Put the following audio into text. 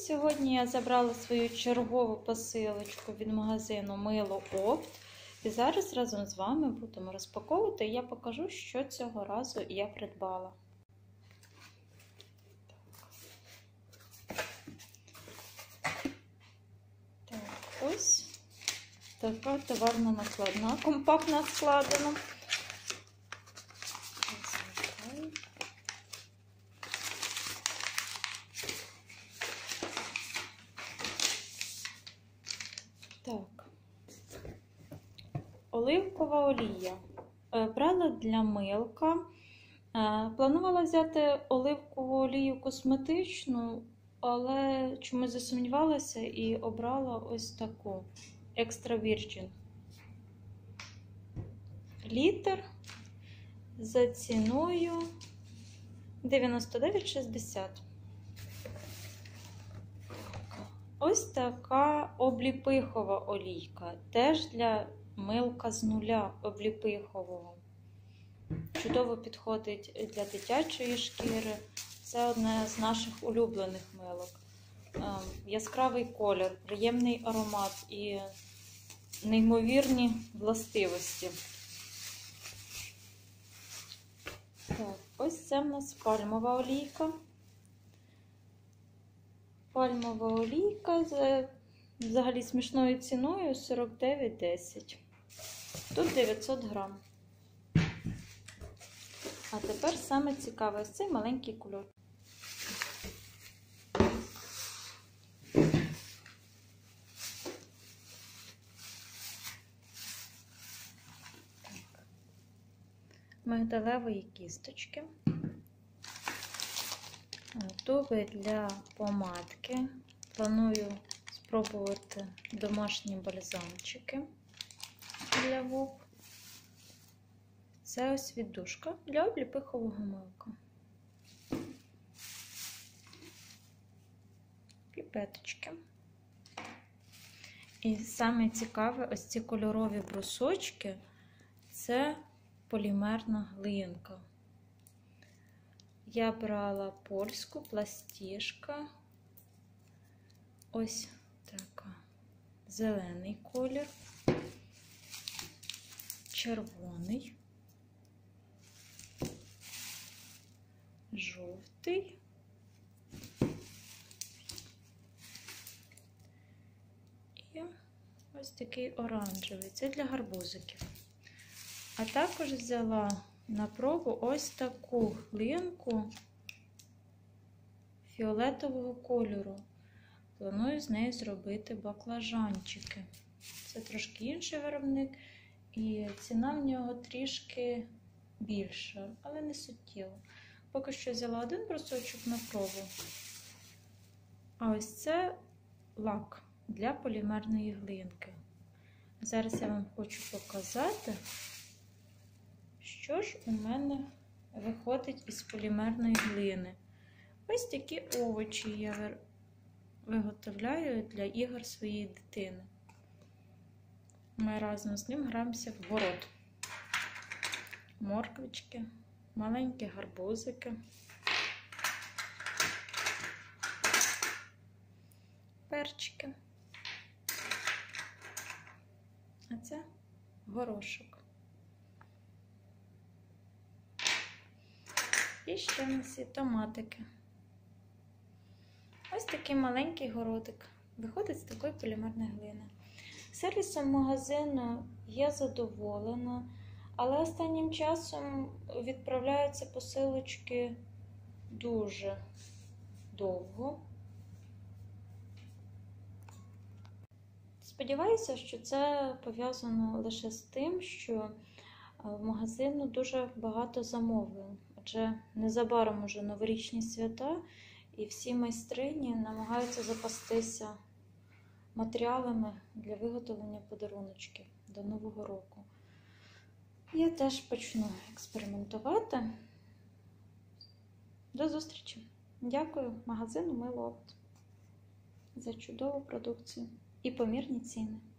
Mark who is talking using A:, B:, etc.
A: Сьогодні я забрала свою чергову посилочку від магазину Мило Опт. І зараз разом з вами будемо розпаковувати, і я покажу, що цього разу я придбала. Так, ось така товарна накладна, компактно складена. Так, оливкова олія. Брала для милка. Планувала взяти оливкову олію косметичну, але чомусь засумнівалася і обрала ось таку Extra Virgin. Літр за ціною 99,60. Ось така обліпихова олійка, теж для милка з нуля обліпихового. Чудово підходить для дитячої шкіри. Це одне з наших улюблених милок. Яскравий колір, приємний аромат і неймовірні властивості. Так, ось це в нас пальмова олійка. Пальмова олійка з взагалі смішною ціною 49,10. Тут 900 грам. А тепер саме цікаве, ось цей маленький кульок. Мигдалевої кісточки. Туби для помадки. Планую спробувати домашні бальзамчики для губ. Це ось віддушка для обліпихового милка. Піпеточки. І саме цікаве, ось ці кольорові брусочки – це полімерна глинка. Я брала польську, пластішка. Ось така. Зелений колір, червоний, жовтий і ось такий оранжевий. Це для гарбузиків. А також взяла на пробу ось таку глинку фіолетового кольору. Планую з нею зробити баклажанчики. Це трошки інший виробник, і ціна в нього трішки більша, але не суттєво. Поки що взяла один брусочок на пробу. А ось це лак для полімерної глинки. Зараз я вам хочу показати, що ж у мене виходить із полімерної глини. Ось такі овочі я виготовляю для ігор своєї дитини. Ми разом з ним граємося в город. Морквички, маленькі гарбузики, перчики, а це горошок. І ще в нас є томатики. Ось такий маленький городик виходить з такої полімерної глини. Сервісом магазину я задоволена, але останнім часом відправляються посилочки дуже довго. Сподіваюся, що це пов'язано лише з тим, що в магазину дуже багато замовлень. Адже незабаром уже новорічні свята, і всі майстрині намагаються запастися матеріалами для виготовлення подаруночків до Нового року. Я теж почну експериментувати. До зустрічі! Дякую магазину Мило Опт за чудову продукцію і помірні ціни.